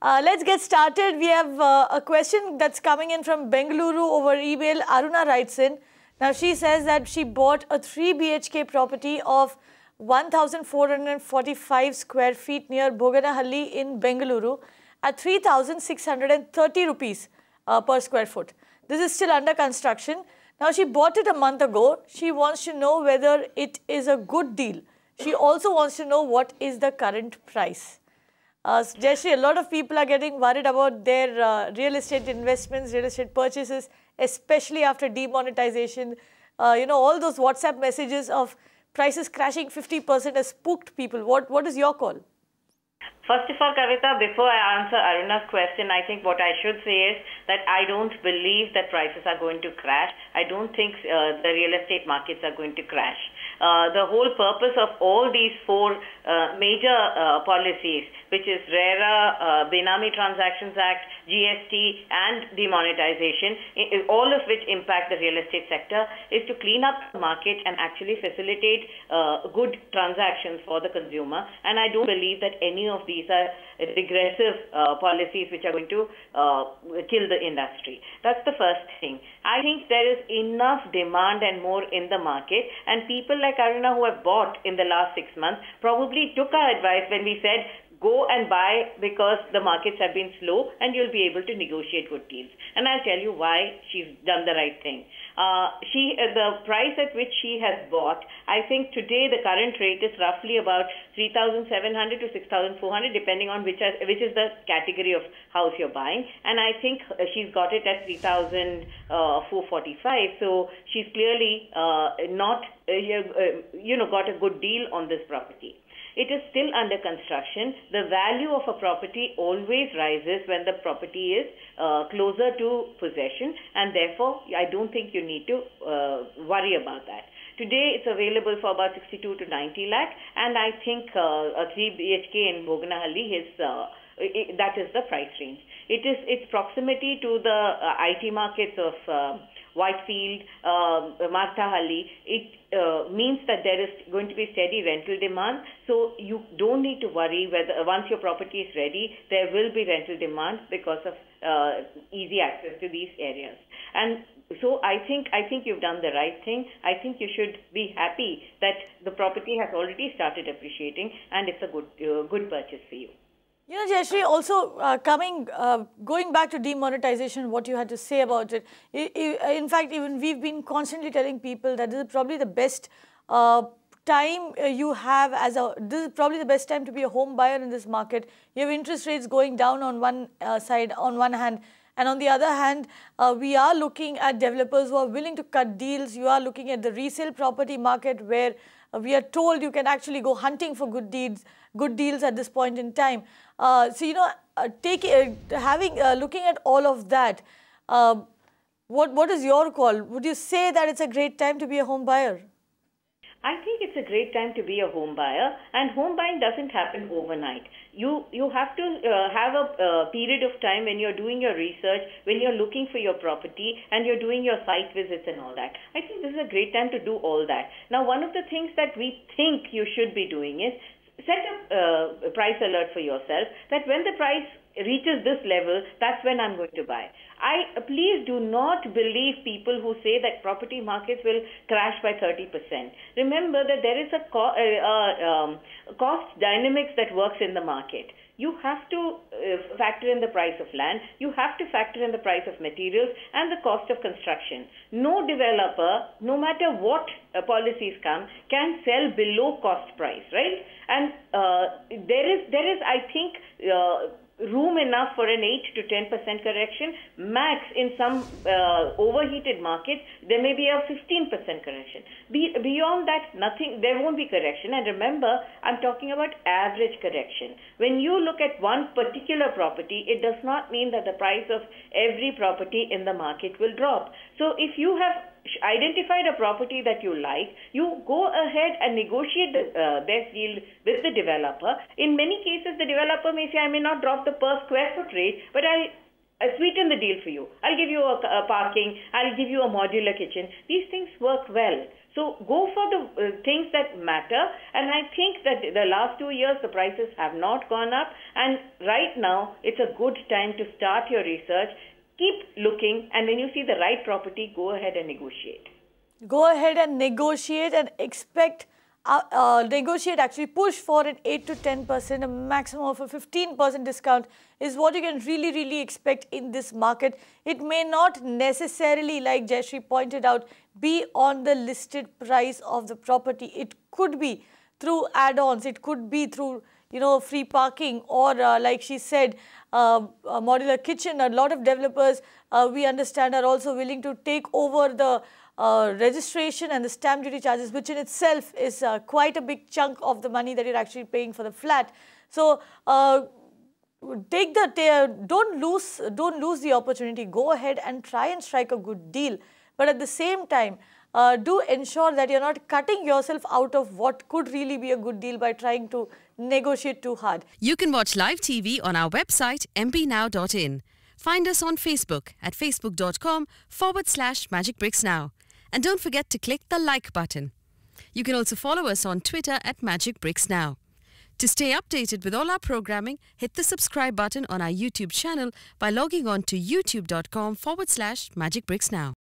Let's get started. We have a question that's coming in from Bengaluru over email. Aruna writes in. Now, she says that she bought a 3 BHK property of 1,445 square feet near Bhoganahalli in Bengaluru at 3,630 rupees per square foot. This is still under construction. Now, she bought it a month ago. She wants to know whether it is a good deal. She also wants to know what is the current price. Jayashree, a lot of people are getting worried about their real estate investments, real estate purchases, especially after demonetization. All those WhatsApp messages of prices crashing 50% has spooked people. What is your call? First of all, Kavita, before I answer Aruna's question, I think what I should say is that I don't believe that prices are going to crash. I don't think the real estate markets are going to crash. The whole purpose of all these four major policies, which is RERA, Benami Transactions Act, GST and demonetization, all of which impact the real estate sector, is to clean up the market and actually facilitate good transactions for the consumer. And I don't believe that any of these are regressive policies which are going to kill the industry. That's the first thing. I think there is enough demand and more in the market, and people like Aruna who have bought in the last 6 months probably took our advice when we said, go and buy because the markets have been slow and you'll be able to negotiate good deals. And I'll tell you why she's done the right thing. The price at which she has bought, I think today the current rate is roughly about 3,700 to 6,400, depending on which is the category of house you're buying. And I think she's got it at 3,445. So she's clearly not, got a good deal on this property. It is still under construction. The value of a property always rises when the property is closer to possession, and therefore I don't think you need to worry about that. Today it's available for about 62 to 90 lakh, and I think a 3 BHK in Bhoganahalli is that is the price range. Its proximity to the IT markets of Whitefield, Marathahalli, it means that there is going to be steady rental demand. So you don't need to worry whether once your property is ready, there will be rental demand because of easy access to these areas. And so I think you've done the right thing. I think you should be happy that the property has already started appreciating and it's a good purchase for you. Jayashree, also going back to demonetization, what you had to say about it. In fact, even we've been constantly telling people that this is probably the best time you have this is probably the best time to be a home buyer in this market. You have interest rates going down on one side, on one hand, and on the other hand, we are looking at developers who are willing to cut deals. You are looking at the resale property market where we are told you can actually go hunting for good deals at this point in time. Looking at all of that, what is your call? Would you say that it's a great time to be a home buyer? I think it's a great time to be a home buyer, and home buying doesn't happen overnight. You have to have a period of time when you're doing your research, when you're looking for your property and you're doing your site visits and all that. I think this is a great time to do all that. Now, one of the things that we think you should be doing is set a price alert for yourself that when the price reaches this level, that's when I'm going to buy. Please do not believe people who say that property markets will crash by 30%. Remember that there is a cost dynamics that works in the market. You have to factor in the price of land, you have to factor in the price of materials and the cost of construction. No developer, no matter what policies come, can sell below cost price, right? And there is, I think, room enough for an 8 to 10% correction. Max in some overheated markets, there may be a 15% correction. Beyond that, nothing. There won't be correction. And remember, I'm talking about average correction. When you look at one particular property, it does not mean that the price of every property in the market will drop. So if you have identified a property that you like, you go ahead and negotiate the best deal with the developer. In many cases, the developer may say, I may not drop the per square foot rate, but I'll sweeten the deal for you. I'll give you a parking, I'll give you a modular kitchen. These things work well. So go for the things that matter, and I think that the last 2 years the prices have not gone up, and right now it's a good time to start your research. Keep looking, and when you see the right property, go ahead and negotiate. Go ahead and negotiate and expect, actually push for an 8 to 10%, a maximum of a 15% discount is what you can really expect in this market. It may not necessarily, like Jayashree pointed out, be on the listed price of the property. It could be through add-ons, it could be through free parking, or like she said, a modular kitchen. A lot of developers, we understand, are also willing to take over the registration and the stamp duty charges, which in itself is quite a big chunk of the money that you're actually paying for the flat. So don't lose the opportunity. Go ahead and try and strike a good deal, but at the same time, do ensure that you're not cutting yourself out of what could really be a good deal by trying to negotiate too hard. You can watch live TV on our website mpnow.in. Find us on Facebook at facebook.com/magicbricksnow. And don't forget to click the like button. You can also follow us on Twitter at magicbricksnow. To stay updated with all our programming, hit the subscribe button on our YouTube channel by logging on to youtube.com/magicbricksnow.